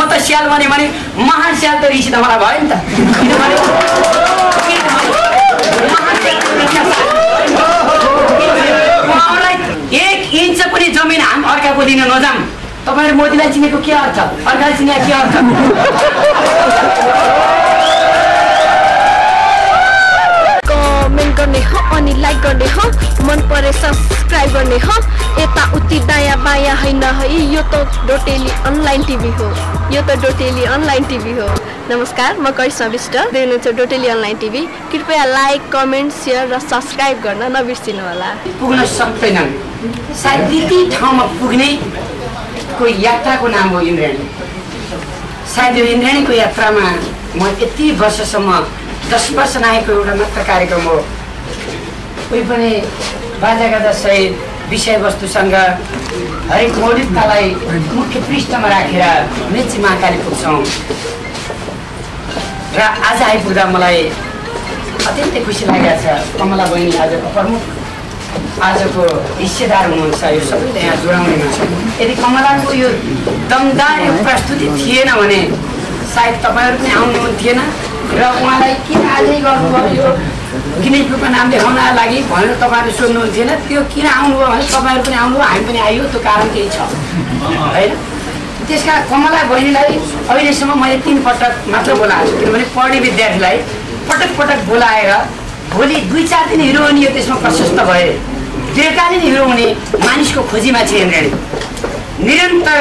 त स्याल भने महान स्याल त ऋषि त मलाई भयो नि त किनभने 1 इन्च पनि जमिन हाम अर्काको दिन नजाम तपाईहरु मोदीलाई चिनेको के अर्थ अर्काले चिने के अर्थ कमेन्ट गर्ने हो अनि लाइक गर्ने हो मन परे सब्स्क्राइब गर्ने हो यता उति दायाँ बायाँ हैन है यो त डोटेली अनलाइन टिभी हो नमस्कार म करिश्मा विष्ट देख्नुहुन्छ डोटेली अनलाइन टिभी कृपया लाइक कमेन्ट शेयर र सब्स्क्राइब गर्न नबिर्सिनु होला पुग्न सक्दैनन् सायद त्यति ठाउँमा पुग्ने को यात्राको नाम हो इन्द्रायणी सायद यो इन्द्रायणीको यात्रामा म यति वर्षसम्म 10 वर्ष नआएको एउटा मात्र कार्यक्रम हो कोही पनि बाजागाजा सहित विषयवस्तुसँग हरेक मौलिकतालाई मुख्य पृष्ठमा राखेर मेची महाकाली पुग्छौँ र आज आइपुग्दा मलाई अत्यन्तै खुसी लागेको छ कमला बहिनी आजको प्रमुख आजको हिस्सेदार हुनुहुन्छ यो सबैले यहाँ जोडाउनेमा यदि कमलाको यो दमदार यो प्रस्तुति थिएन भने सायद तपाईँहरू पनि आउनुहुन्थेन र उहाँलाई किन आजै गर्नुभयो यो गिनेसबुकमा नाम देखाउनका लागि भनेर तपाईँहरूले सोध्नुहुन्थेन त्यो किन आउनुभयो भने तपाईँहरू पनि आउनुभयो हामी पनि आइयो त्यो कारण केही छ होइन त्यसका कमला बहिनीलाई अहिलेसम्म मैले 3 पटक मात्र बोलाएको छु किनभने पढ्ने विद्यार्थीलाई पटक पटक बोलाएर भोलि 2-4 दिन हिरो हुने त्यसमा प्रशस्त भए दीर्घकालीन हिरो हुने मानिसको खोजीमा छ इन्द्रायणी निरन्तर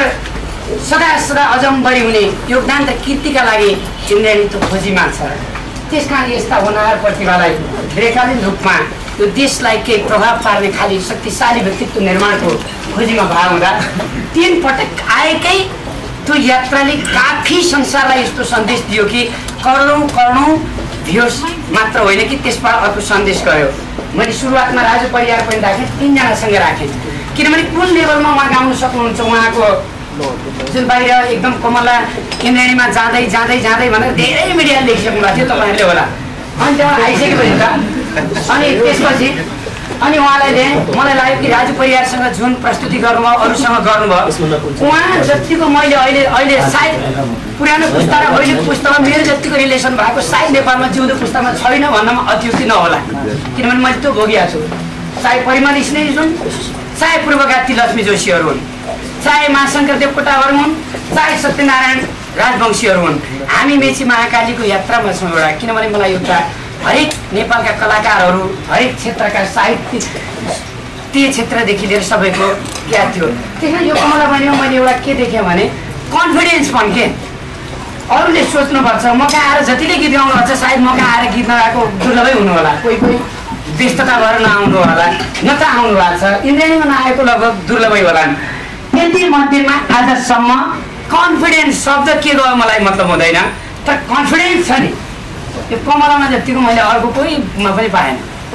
सदा अजम्बरी हुने योगदान र कीर्तिका लागि इन्द्रायणी त्यो खोजीमा छ त्यसकारण यस्ता होनहार प्रतिभालाई दीर्घकालीन रूपमा यो देशलाई केही प्रभाव पार्ने खाली शक्तिशाली व्यक्तित्व निर्माणको खोजीमा भाग हुँदा 3 पटक आएकै त्यो यात्राले काफी संसारलाई यस्तो सन्देश दियो कि करोडौं भ्युज मात्र होइन कि त्यसबाट अर्को सन्देश गयो मैले सुरुवातमा राजु परियार पनि राखेँ 3 जनासँग राखेँ किनभने कुन लेभलमा उहाँ गाउन सक्नुहुन्छ उहाँको जुन बाहिर एकदम कमला इन्द्रायणीमा जाँदै भनेर धेरै मिडियाले लेखिसक्नु भएको थियो तपाईँहरूले होला अनि त्यहाँ आइसकेपछि त अनि त्यसपछि अनि उहाँलाई ल्याएँ मलाई लाग्यो कि राजु परियारसँग जुन प्रस्तुति गर्नुभयो अरूसँग गर्नुभयो उहाँ जतिको मैले अहिले सायद पुरानो पुस्ता र अहिलेको पुस्तामा मेरो जतिको रिलेसन भएको सायद नेपालमा जिउँदो पुस्तामा छैन भन्नमा अत्युक्ति नहोला किनभने मैले त्यो भोगिएको छु चाहे परिमल स्नेही जुन चाहे पूर्वघाती लक्ष्मी जोशीहरू हुन् चाहे महाशङ्कर देवकोटाहरू हुन् चाहे सत्यनारायण राजवंशीहरू हुन् हामी मेची महाकालीको यात्रामा छौँ एउटा किनभने मलाई एउटा हरेक नेपालका कलाकारहरू हरेक क्षेत्रका साहित्यिक त्यो क्षेत्रदेखि लिएर सबैको क्या थियो त्यसमा यो कमला बहिनीमा मैले एउटा के देखेँ भने कन्फिडेन्स पनि के अरूले सोच्नुपर्छ म कहाँ आएर जतिले गीत गाउनुहुन्छ सायद म कहाँ आएर गीत नगाएको दुर्लभै हुनु होला कोही व्यस्तता भएर नआउनु होला न त आउनु भएको छ इन्द्रायणीमा नआएको लगभग दुर्लभै होला त्यति मध्येमा आजसम्म कन्फिडेन्स शब्द के गयो मलाई मतलब हुँदैन तर कन्फिडेन्स छ नि यो कमलामा जतिको मैले अर्को कोहीमा पनि पाएन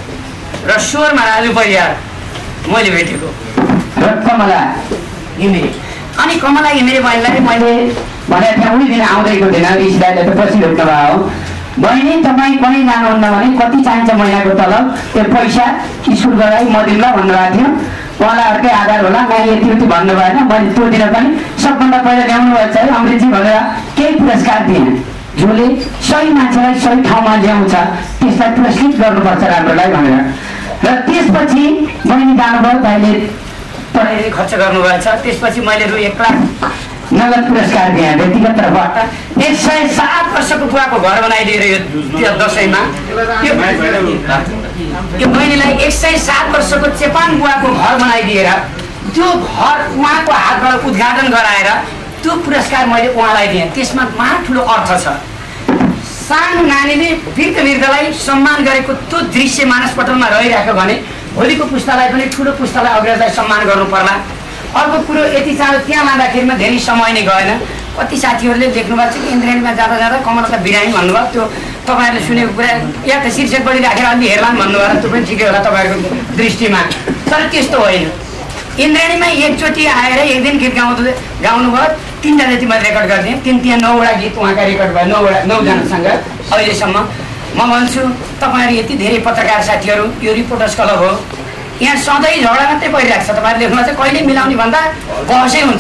र स्वरमा राजु परियार मैले भेटेको र कमला घिमिरे अनि कमला घिमिरे बहिनीलाई मैले भने त्यहाँ उही दिन आउँदैको थिएन ऋषिदाईले त पछि भेट्नु भयो बहिनी तपाईँ कहीँ जानुहुन्न भने कति चाहिन्छ महिनाको तलब त्यो पैसा स्कुल गराइ म दिउँला भन्नुभएको थियो उहाँलाई अर्कै आधार होला नयाँ यति भन्नु भएन मैले त्यो दिन पनि सबभन्दा पहिला ल्याउनु भएको छ अमृतजी भनेर केही पुरस्कार दिएन जसले सही मान्छेलाई सही ठाउँमा ल्याउँछ त्यसलाई पुरस्कृत गर्नुपर्छ राम्रोलाई भनेर र त्यसपछि बहिनी जानुभयो दाइले पढाइ खर्च गर्नुभएको छ त्यसपछि मैले रु 1 लाख नगद पुरस्कार दिएँ व्यक्तिगत तर्फबाट 107 वर्षको बुवाको घर बनाइदिएर यो दसैँमा यो बहिनीलाई 107 वर्षको चेपान बुवाको घर बनाइदिएर त्यो घर उहाँको हातबाट उद्घाटन गराएर त्यो पुरस्कार मैले उहाँलाई दिएँ त्यसमा महा ठुलो अर्थ छ सानो नानीले वृद्धलाई सम्मान गरेको त्यो दृश्य मानसपटलमा रहिरहेको भने भोलिको पुस्तालाई पनि ठुलो पुस्तालाई अग्रजलाई सम्मान गर्नु पर्ला अर्को कुरो यति चाँडो त्यहाँ लाँदाखेरिमा धेरै समय नै गएन कति साथीहरूले देख्नु भएको छ कि इन्द्रायणीमा जाँदा कमला त बिरामी भन्नुभयो त्यो तपाईँहरूले सुनेको कुरा या त शीर्षक बढी राखेर अलि हेर्लान् भन्नुभयो त्यो पनि ठिकै होला तपाईँहरूको दृष्टिमा तर त्यस्तो होइन इन्द्रायणीमा एकचोटि आएर एक दिन गीत गाउनुभयो 3 जना जति मैले रेकर्ड गरिदिएँ 9वटा गीत उहाँका रेकर्ड भयो 9 जनासँग अहिलेसम्म म भन्छु तपाईँहरू यति धेरै पत्रकार साथीहरू यो रिपोर्टर्स क्लब हो यहाँ सधैँ झगडा मात्रै परिरहेको छ तपाईँहरू लेख्नु चाहिँ कहिले मिलाउने भन्दा बहसै हुन्छ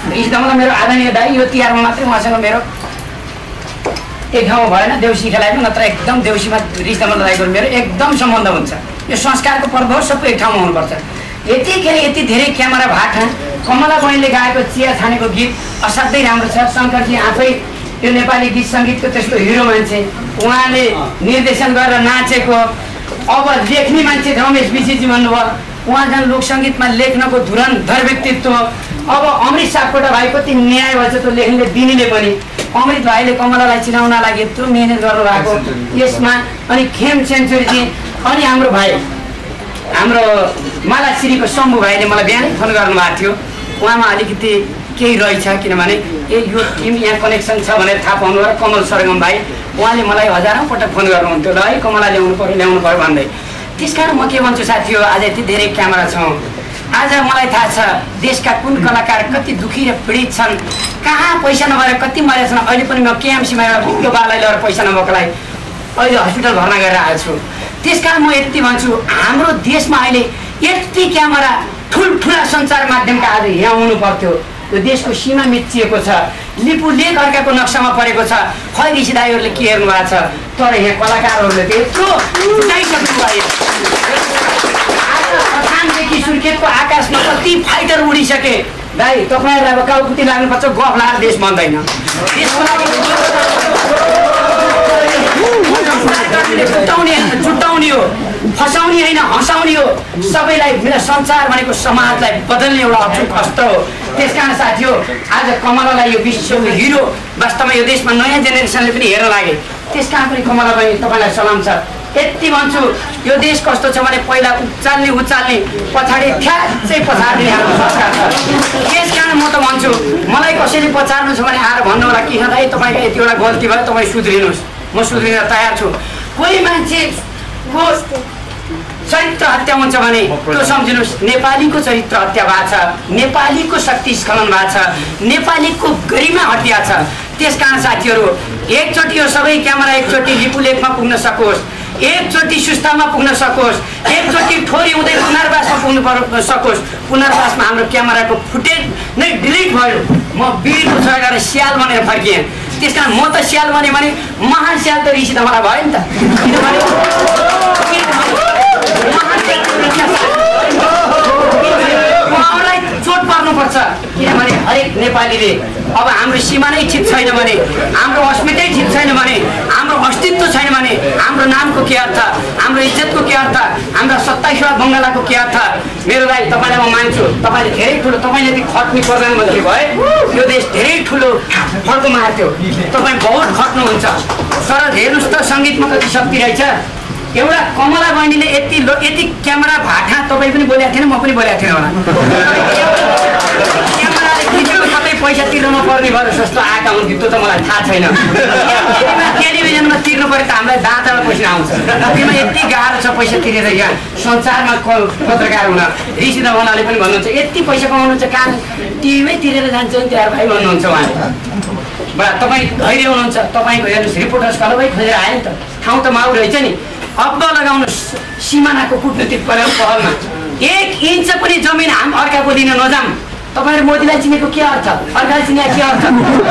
ऋषिधमला मेरो आदरणीय दाइ यो तिहारमा मात्रै उहाँसँग मेरो एक ठाउँमा भएन देउसी खेलाएको नत्र एकदम देउसीमा ऋषिधमला दाइको मेरो एकदम सम्बन्ध हुन्छ यो संस्कारको पर्व हो सबै एक ठाउँमा हुनुपर्छ यतिखेर यति धेरै क्यामेरा भाटा कमला बहिनीले गाएको चिया छानेको गीत असाध्यै राम्रो छ शङ्करजी आफै यो नेपाली गीत सङ्गीतको त्यस्तो हिरो मान्छे उहाँले निर्देशन गरेर नाचेको अब लेख्ने मान्छे रमेश विशीजी भन्नुभयो उहाँ झन् लोकसङ्गीतमा लेख्नको धुरन्धर व्यक्तित्व अब अमृत सापकोटा भाइ कति न्याय भएछ त्यो लेख्ने दिनेले पनि अमृत भाइले कमलालाई चिनाउन लागि यत्रो मिहिनेत गर्नुभएको यसमा अनि खेम सेन्चुरीजी अनि हाम्रो भाइ हाम्रो मालाश्रीको शम्भु भाइले मलाई बिहानै फोन गर्नुभएको थियो उहाँमा अलिकति केही रहेछ किनभने यो टिम यहाँ कनेक्सन छ भनेर थाहा पाउनु र कमल सरगम भाइ उहाँले मलाई हजारौँ पटक फोन गर्नुहुन्थ्यो ल है कमला ल्याउनु पऱ्यो भन्दै त्यस कारण म के भन्छु साथी हो आज यति धेरै क्यामेरा छौँ आज मलाई थाहा छ देशका कुन कलाकार कति दुखी र पीडित छन् कहाँ पैसा नभएर कति मरेका छन् अहिले पनि म केएमसीमा एउटा भुक्लो बालाई लगेर पैसा नभएकोलाई अहिले हस्पिटल भर्ना गरेर आएको छु त्यस कारण म यति भन्छु हाम्रो देशमा अहिले यति क्यामेरा ठुल्ठुला सञ्चार माध्यमका आज यहाँ हुनु पर्थ्यो यो देशको सीमा मिचिएको छ लिपु लेख अर्काको नक्सामा परेको छ खै ऋषि दाइहरूले के हेर्नु भएको छ तर यहाँ कलाकारहरूले त यत्रो जुटाइसक्नु भयो आसामदेखि सुर्खेतको आकाशमा कति फाइटर उडिसके दाइ तपाईँहरूलाई अब काउकुती लाग्नुपर्छ गफ लाएर देश बन्दैन जुटाउने हो फसाउने होइन हँसाउने हो सबैलाई मेरो संसार भनेको समाजलाई बदल्ने एउटा अचुक अस्त्र हो त्यसकारण साथी हो आज कमलालाई यो विश्वको हिरो वास्तवमा यो देशमा नयाँ जेनेरेसनले पनि हेर्न लागे त्यसकारण पनि कमला बहिनी तपाईँलाई सलाम छ यति भन्छु यो देश कस्तो छ भने पहिला उचाल्ने पछाडि ठ्याच्चै पछाड्ने हाम्रो संस्कार छ त्यसकारण म त भन्छु मलाई कसैले पछाड्नु छ भने आएर भन्नु होला कि दाइ तपाईँको यतिवटा गल्ती भयो तपाईँ सुध्रिनुहोस् म सुध्रिन तयार छु कोही मान्छेको चरित्र हत्या हुन्छ भने त्यो सम्झिनुहोस् नेपालीको चरित्र हत्या भएको छ नेपालीको शक्ति स्खलन भएको छ नेपालीको गरिमा हत्या छ त्यसकारण साथीहरू एकचोटि यो सबै क्यामेरा एकचोटि लिपुलेखमा पुग्न सकोस् एकचोटि सुस्तामा पुग्न सकोस् एकचोटि ठोरी हुँदै पुनर्वासमा पुग्नु सकोस् पुनर्वासमा हाम्रो क्यामेराको फुटेज नै डिलिट भयो म वीरको छोरा गरेर स्याल भनेर फर्किएँ त्यसकारण म त स्याल भने महान स्याल त ऋषिधमला भयो नि त किनभने चोट पर्नुपर्छ किनभने हरेक नेपालीले अब हाम्रो सीमा नै ठिक छैन भने हाम्रो अस्मितै ठिक छैन भने हाम्रो अस्तित्व छैन भने हाम्रो नामको के अर्थ हाम्रो इज्जतको के अर्थ हाम्रो 27वां बङ्गलाको के अर्थ मेरो दाइ तपाईँलाई म मान्छु तपाईँले धेरै ठुलो तपाईँले यदि खट्ने प्रधानमन्त्री भए यो देश धेरै ठुलो फड्को मार्थ्यो तपाईँ बहुत खट्नुहुन्छ तर हेर्नुहोस् त सङ्गीतमा कति शक्ति रहेछ एउटा कमला बहिनीले यति क्यामेरा भाटा तपाईँ पनि बोलेको थिएन म पनि बोलेको थिएन होला क्यामेराले खिचेको कतै पैसा तिर्नु पर्ने भयो जस्तो आएका हुन्थ्यो त्यो त मलाई थाहा छैन टेलिभिजनमा तिर्नु पऱ्यो त हामीलाई दाँतबाट पैसा आउँछ त्यसमा यति गाह्रो छ पैसा तिरेर यहाँ संसारमा पत्रकार हुन ऋषिधमलाले पनि भन्नुहुन्छ यति पैसा कमाउनुहुन्छ कहाँ टिभीमै तिरेर जान्छ नि त्यहाँ भाइ भन्नुहुन्छ उहाँले बडा तपाईँ धैर्य हुनुहुन्छ तपाईँको हेर्नुहोस् रिपोर्टर्स कलमै खोजेर आयो नि त ठाउँ त माउ रहेछ नि अब लगाउनुहोस् सिमानाको कुटनीतिक पहलमा 1 इन्च पनि जमिन हामी अर्काको दिन नजाम तपाईँहरू मोदीलाई चिनेको के अर्थ अर्कालाई चिने के अर्थ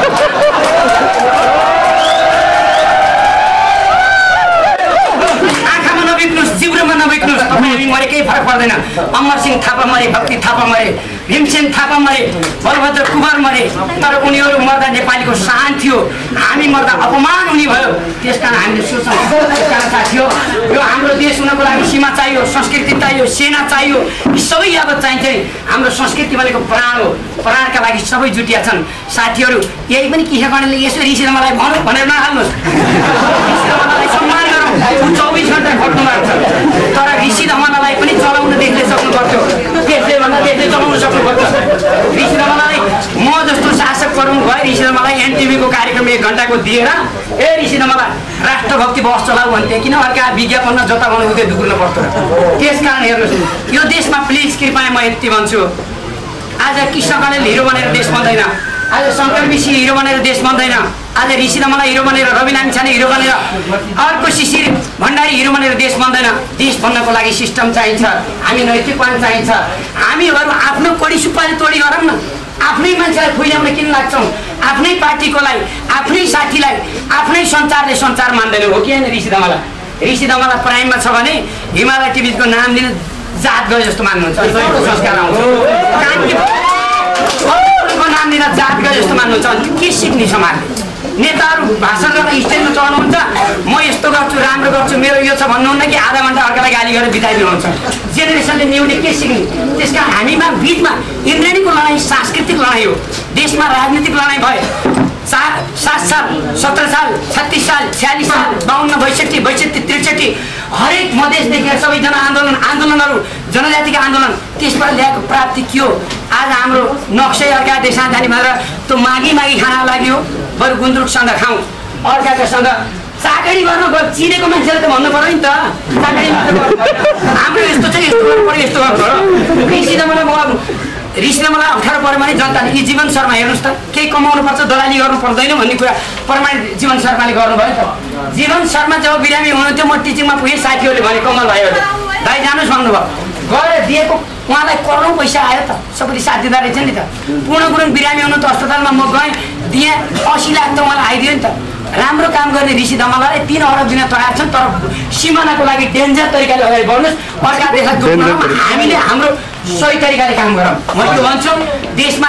आँखामा नबिक्नुहोस् जिब्रोमा नबिक्नुहोस् तपाईँ मरे केही फरक पर्दैन अमर सिंह थापा मरे भक्ति थापा मरे भीमसेन थापा मरे बलभद्र कुमार मरे तर उनीहरू मर्दा नेपालीको शान थियो हामी मर्दा अपमान हुने भयो त्यसकारण हामीले सोच्छौँ त्यसकारण साथीहो यो हाम्रो देश हुनको लागि सीमा चाहियो संस्कृति चाहियो सेना चाहियो यी सबै यावत चाहिन्छ हाम्रो संस्कृति भनेको प्राण हो प्राणका लागि सबै जुटिया छन् साथीहरू यही पनि किसानले यसो ऋषिधमलालाई भनौँ भनेर नहाल्नुहोस् ऋषिधमलालाई सम्मान गरौँ 24 घण्टा खट्नु भएको छ तर ऋषिधमलालाई पनि चलाउन देशले सक्नु पर्थ्यो देशले भन्दा देशले चलाउन सक्नु पर्छ ऋषिधमलालाई म जस्तो शासक गरौँ भयो ऋषिधमलालाई एनटिभीको कार्यक्रम 1 घण्टाको दिएर ए ऋषिधमला राष्ट्रभक्ति बस चलाऊ भन्थे किन अर्का विज्ञापनमा जता बनाउनु उतै दुख्नु पर्थ्यो त्यसकारण हेर्नुहोस् यो देशमा प्लिज कृपया म यति भन्छु आज कृष्णकले हिरो बनेर देश बन्दैन आज शङ्कर विशी हिरो बनेर देश बन्दैन आज ऋषिधमला हिरो बनेर रवि लामिछाने हिरो बनेर अर्को शिशिर भण्डारी हिरो बनेर देश बन्दैन देश बन्नको लागि सिस्टम चाहिन्छ हामी नैतिकवान चाहिन्छ हामीहरू आफ्नो कोडी सुपारी तोडी गरौँ न आफ्नै मान्छेलाई खुइल्याउन किन लाग्छौँ? आफ्नै पार्टीकोलाई, आफ्नै साथीलाई, आफ्नै सञ्चारले सञ्चार मान्दैन हो कि होइन? ऋषि दमला प्राइममा छ भने हिमालय टिभीको नाम लिन जात गयो जस्तो मान्नुहुन्छ। संस्कार आउँछ नाम लिन जात गयो जस्तो मान्नुहुन्छ। अनि के सिक्ने समाजले? नेताहरू भाषण गर्न स्टेजमा चढ्नुहुन्छ, म यस्तो गर्छु, राम्रो गर्छु, मेरो यो छ भन्नुहुन्न कि आधा घन्टा अर्कालाई गाली गरेर बिताइदिनुहुन्छ। जेनेरेसनले न्युले के सिक्ने? त्यसका हामीमा बिचमा इन्द्रेणीको लडाइँ सांस्कृतिक लडाइँ हो। देशमा राजनीतिक लडाइँ भयो। 7 साल, 17 साल, 36 साल, 46 साल, 52, 62, 62, 63 हरेक मधेसदेखि सबै आन्दोलनहरू जनजातिका आन्दोलन त्यसबाट ल्याएको प्राप्ति के हो? आज हाम्रो नक्सै अर्का देशमा जाने भनेर त्यो मागी खान लाग्यो। बरु गुन्द्रुकसँग खाउँ, अर्काकोसँग चाकरी गर्न गयो। चिनेको मान्छेले त भन्नु पऱ्यो नि त, चाकरी हाम्रो यस्तो चाहिँ यस्तो गर्नु पऱ्यो, यस्तो गर्नु पऱ्यो। ऋषिले मलाई अप्ठ्यारो पऱ्यो भने जनताले यी जीवन शर्मा हेर्नुहोस् त, केही कमाउनु पर्छ, दलाली गर्नु पर्दैन भन्ने कुरा प्रमाणित जीवन शर्माले गर्नुभयो नि त। जीवन शर्मा जब बिरामी हुनुहुन्थ्यो, म टिचिङमा पुगेँ, साथीहरूले भने कमल भाइहरूले दाइ जानुहोस् भन्नुभयो, गएर दिएको उहाँलाई करोडौँ पैसा आयो त, सबैले साथ दिँदो रहेछ नि त। पूर्ण गुरुङ बिरामी हुनु त अस्पतालमा म गएँ, दिएँ, 80 लाख त उहाँलाई आइदियो नि त। राम्रो काम गर्ने ऋषि दमलाले 3 अरब दिन तयार छन्, तर सिमानाको लागि डेन्जर तरिकाले अगाडि बढ्नुहोस्, अर्का देशलाई जोड्नु, हामीले हाम्रो सही तरिकाले काम गरौँ। म यो भन्छु, देशमा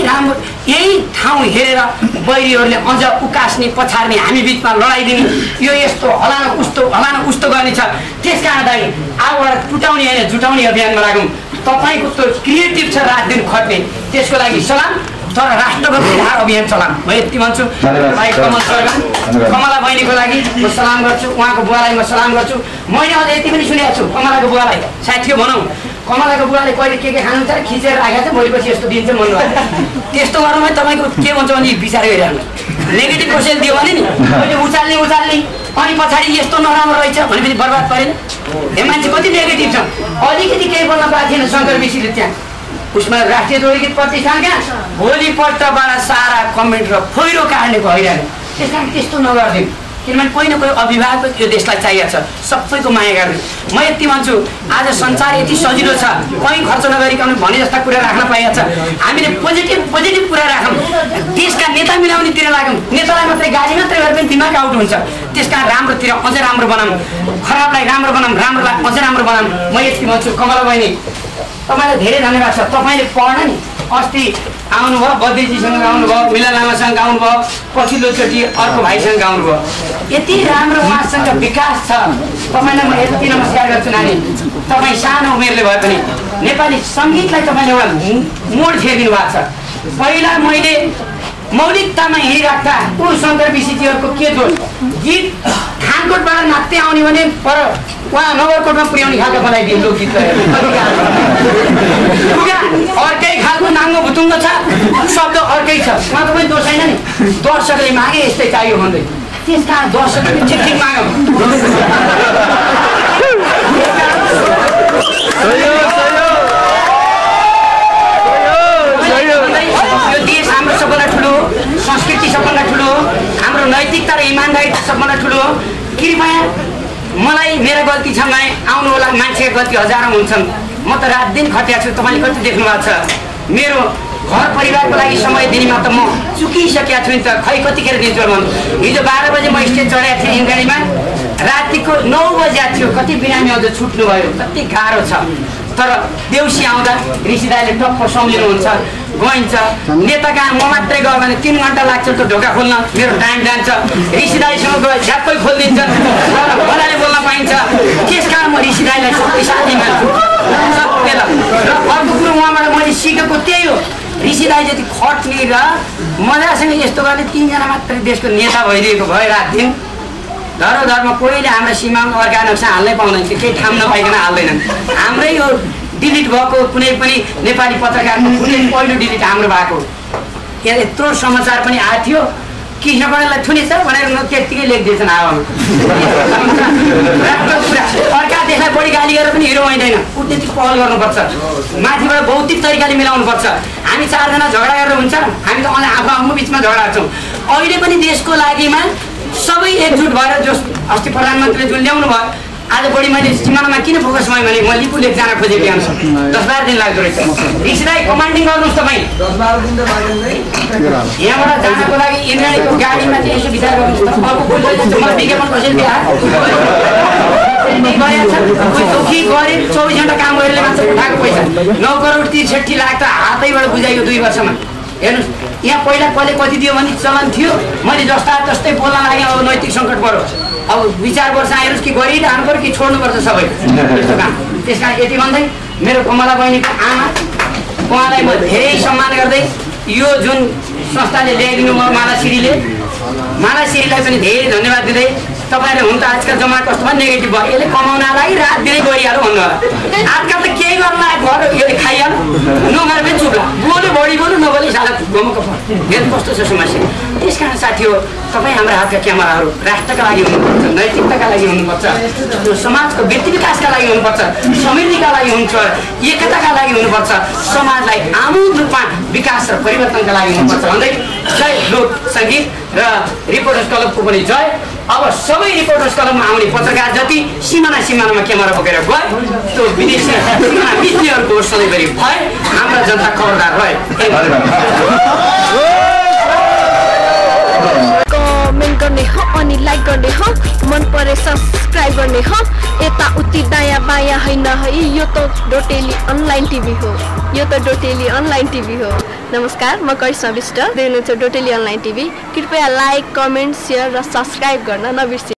यही ठाउँ हेरेर बैरीहरूले अझ उकास्ने, पछार्ने, हामी बिचमा लडाइँ दिने, यो यस्तो हलान उस्तो गर्ने छ। त्यस कारण दाइ आगोबाट टुटाउने होइन जुटाउने अभियानमा लागौँ। तपाईँको त्यो क्रिएटिभ छ रात दिन खट्ने, त्यसको लागि सलाम, तर राष्ट्रको विधार अभियान चलाम। म यति भन्छु। भाइ कमल सरकार, कमला बहिनीको लागि म सलाम गर्छु, उहाँको बुवालाई म सलाम गर्छु। मैले अझ यति पनि सुनेको छु कमलाको बुवालाई, साथीको भनौँ, कमलाको बुवाले कहिले के खानुहुन्छ खिचेर राखेको छ, भोलिपछि यस्तो दिन्छ भन्नुभयो। त्यस्तो गर्नुमा तपाईँको के हुन्छ भने विचार गरिरहनु। नेगेटिभ क्वेसन दियो भने नि मैले उचाल्ने अनि पछाडि यस्तो नराम्रो रहेछ भनेपछि बर्बाद परेन। हे मान्छे कति नेगेटिभ छ। अलिकति केही बोल्न पाएको थिएन शङ्कर विषीले त्यहाँ उसमा राष्ट्रिय जोडीगीत प्रतिष्ठानका भोलिपल्टबाट सारा कमेन्ट र फोइरो काट्नेको हैरानी। त्यस कारण त्यस्तो नगरिदिउँ, किनभने कोही न कोही अभिभावक यो देशलाई चाहिएको छ, सबैको माया गर्ने। म यति भन्छु, आज संसार यति सजिलो छ, कहीँ खर्च नगरिकन भने जस्ता कुरा राख्न पाइएको छ। हामीले पोजिटिभ कुरा राखौँ, देशका नेता मिलाउनेतिर लागौँ। नेतालाई मात्रै गाली मात्रै गरे पनि दिमाग आउट हुन्छ। त्यस कारण राम्रोतिर अझै राम्रो बनाऊँ, खराबलाई राम्रो बनाऊँ, राम्रोलाई अझै राम्रो बनाऊँ। म यति भन्छु, कमला बहिनी तपाईँलाई धेरै धन्यवाद छ। तपाईँले पढ्न नि अस्ति आउनुभयो, बद्रीजीसँग आउनुभयो, मिला लामासँग आउनुभयो, पछिल्लोचोटि अर्को भाइसँग आउनुभयो। यति राम्रो उहाँसँग विकास छ। तपाईँलाई म यति नमस्कार गर्छु नानी। तपाईँ सानो उमेरले भए पनि नेपाली सङ्गीतलाई तपाईँले एउटा मोड फेरिदिनु भएको छ। पहिला मैले मौलिकतामा हिँडिराख्दा ऊ शङ्कर विषीजीहरूको के दोष, गीत खानकोटबाट नाच्दै आउने भने पर उहाँ नगरकोटमा पुर्याउने खालको बनाइदिनु लोकगीत अर्कै खालको नाङ्गो भुतुङ्ग छ, शब्द अर्कै छ, उहाँको पनि दोष छैन नि। दर्शकले मागे यस्तै चाहियो भन्दै, त्यस कारण दर्शकले ठिक मागौँ। यो देश हाम्रो सबभन्दा ठुलो, संस्कृति सबभन्दा ठुलो, हाम्रो नैतिकता र इमान्दारी सबभन्दा ठुलो। कृपया मलाई मेरो गल्ती छ भने आउनु होला, मान्छेको गल्ती हजारौँ हुन्छन्। म त रात दिन खटिएको छु, तपाईँले कति देख्नु भएको छ। मेरो घर परिवारको लागि समय दिनेमा त म चुकिसकेको छु नि त, खै कतिखेर दिन्छु भन्नु। हिजो 12 बजे म स्टेज चढेको थिएँ इन्द्रेणीमा, रातिको 9 बजे थियो, कति बिरामी आउँदा छुट्नु भयो, कति गाह्रो छ। तर देउसी आउँदा ऋषि दाइले टप्प सम्झिनुहुन्छ, गइन्छ। नेता कहाँ म मात्रै गयो भने 3 घन्टा लाग्छ त्यो ढोका खोल्न, मेरो टाइम जान्छ। ऋषि दाइसँग गयो झ्याप्पै खोलिदिन्छ, मजाले बोल्न पाइन्छ। त्यस कारण म ऋषि दाइलाई सबै साथी मान्छु, सबैलाई। र अर्को कुरो उहाँबाट मैले सिकेको त्यही हो, ऋषि दाइ जति खट्ने र मजासँग यस्तो गर्ने 3 जना मात्रै देशको नेता भइदिएको भए रात दिन धर्म कोहीले हाम्रो सीमामा अर्का नक्सा हाल्नै पाउँदैन, केही ठाउँ नपाइकन हाल्दैनन्। हाम्रै यो डिलिट भएको कुनै पनि नेपाली पत्रकारको कुनै पहिलो डिलिट हाम्रो भएको। यहाँ यत्रो समाचार पनि आएको थियो, कृष्णकणेलाई थुनेछ भनेर त्यत्तिकै लेखिदिएछन् हावामा। अर्का देशलाई बढी गाली गरेर पनि हिरो आइँदैन, कुटनीतिक पहल गर्नुपर्छ, माथिबाट भौतिक तरिकाले मिलाउनुपर्छ। हामी 4 जना झगडा गरेर हुन्छ, हामी त आफ्नो बिचमा झगडा छौँ। अहिले पनि देशको लागिमा सबै एकजुट भएर जो अस्ति प्रधानमन्त्रीले जुन ल्याउनु भयो आज बढी मैले सीमानामा किन फोकस भएँ भने म लिपु लेक जान खोजेको यहाँ 10-12 दिन लाग्दो रहेछ रिसलाई कमान्डिङ गर्नुहोस् तपाईँ 10-12 दिन त लाग्दैन यहाँबाट जानको लागि इन्द्राणीको गाडीमा चाहिँ यसो विचार गर्नुहोस् त अर्को बोल्दै जस्तो मलाई विज्ञापन कसैले दिए कोही चौकी गरे 24 घण्टा काम गरेर मात्र उठाएको पैसा 9 करोड 63 लाख त हातैबाट बुझाइयो 2 वर्षमा हेर्नुहोस् यहाँ पहिला कसले कति दियो भने चलन थियो मैले जस्ता जस्तै बोल्न लागेँ अब नैतिक सङ्कट पर्यो अब विचार गर्छ आइरोस् कि गरिरहनु पर्यो कि छोड्नुपर्छ सबै त्यस्तो काम त्यस कारण यति भन्दै मेरो कमला बहिनीको आमा उहाँलाई म धेरै सम्मान गर्दै यो जुन संस्थाले ल्याइदिनु भयो मालाश्रीलाई पनि धेरै धन्यवाद दिँदै तपाईँले हुन त आजकल जम्मा कस्तोमा नेगेटिभ भयो यसले कमाउनलाई रात दिनै गरिहाल्यो भन्नु होला आजकल त केही गर्न लागेको घर यसले खाइहाल्यो नगरे पनि चुप्ला बोल्यो बढी बोल्यो नबोली साला गमको हेर्नु कस्तो छ समस्या त्यस कारण साथी हो तपाईँ हाम्रो हातका क्यामेराहरू राष्ट्रका लागि हुनुपर्छ नैतिकताका लागि हुनुपर्छ समाजको व्यक्ति विकासका लागि हुनुपर्छ समृद्धिका लागि हुन्छ एकताका लागि हुनुपर्छ समाजलाई आमूल रूपमा विकास र परिवर्तनका लागि हुनुपर्छ भन्दै जय लोक सङ्गीत र रिपोर्टर्स क्लबको पनि जय अब सबै रिपोर्टर्स क्लबमा आउने पत्रकार जति सिमानामा क्यामेरा बोकेर गए त्यो विदेशी सिमाना मित्रहरूको सधैँभरि भए हाम्रा जनता खबरदार रहे कमेन्ट गर्ने हो अनि लाइक गर्ने हो मन परे सब्सक्राइब गर्ने हो यता उति दायाँ बायाँ होइन है यो त डोटेली अनलाइन टिभी हो नमस्कार म करिश्मा विष्ट देख्नुहुन्छ डोटेली अनलाइन टिभी कृपया लाइक कमेन्ट सेयर र सब्सक्राइब गर्न नबिर्सिनु